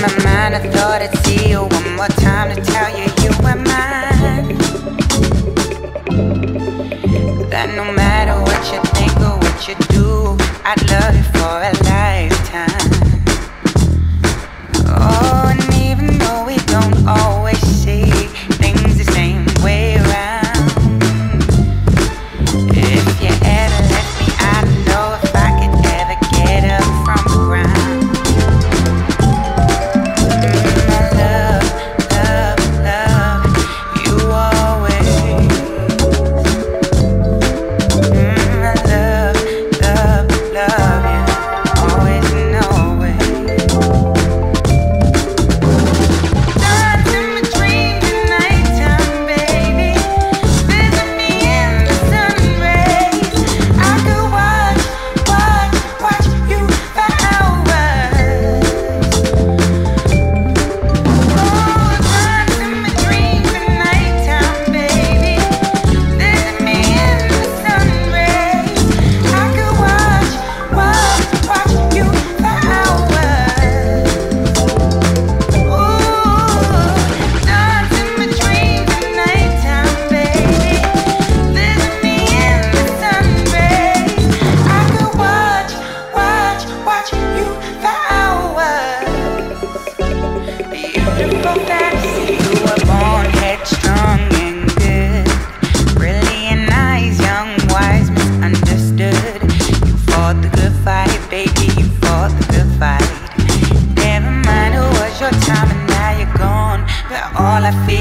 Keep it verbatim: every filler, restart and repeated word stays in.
my mind, I thought I'd see you one more time to tell you you were mine. That no matter what you think or what you do, I'd love you for a lifetime. Oh, and even though we don't always see things the same way around, if you ever left me, I don't know if I could ever get up from the ground. All I feel